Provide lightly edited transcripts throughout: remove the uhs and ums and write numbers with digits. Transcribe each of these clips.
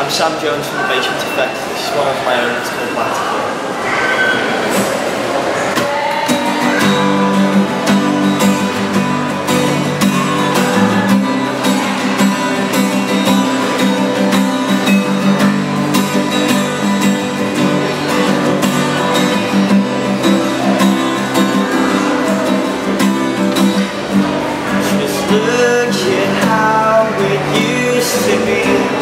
I'm Sam Jones from the Basement Effect. This is one of my own, it's called Black. Look at how it used to be.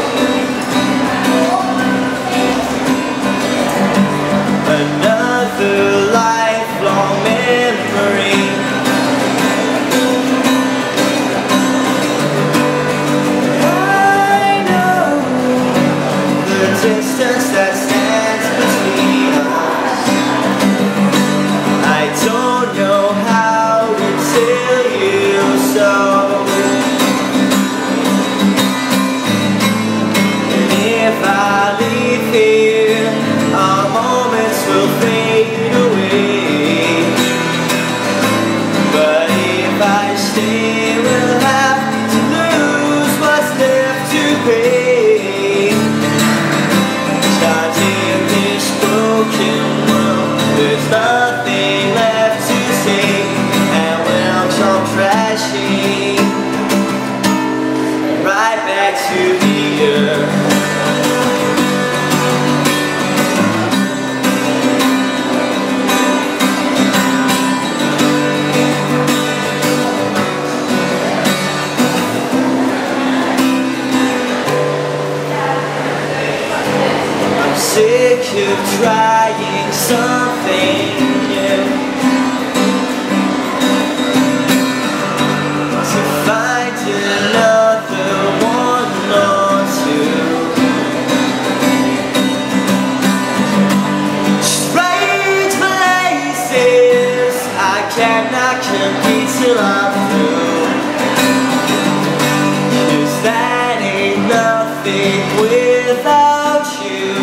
Another lifelong memory. I know the distance that stands between us. I don't know how to tell you so. If I leave here, our moments will fade away. But if I stay, we'll have to lose what's left to pay. 'Cause in this broken world, there's nothing left to say, and we'll come crashing right back to the earth. Sick of trying something new, to find another one or two. Strange places I cannot compete till I'm through, 'cause that ain't nothing without you.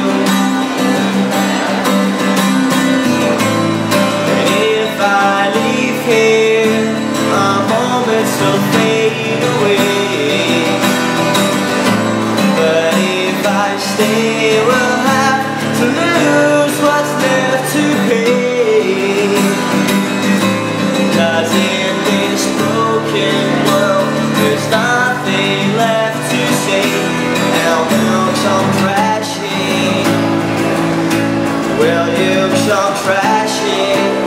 Will fade away. But if I stay, we'll have to lose what's left to pay. 'Cause in this broken world, there's nothing left to say, and we'll come crashing. Well, you come crashing.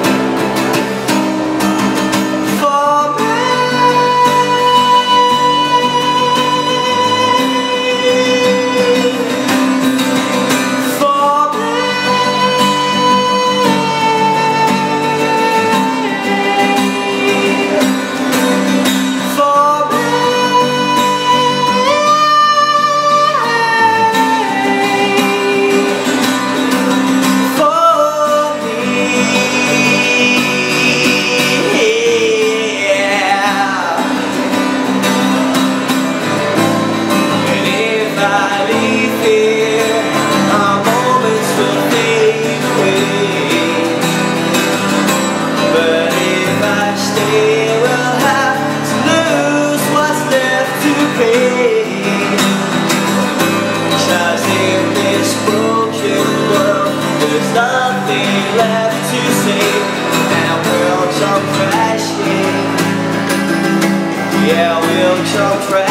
Nothing left to say, and we'll come crashing. Yeah, we'll come crashing.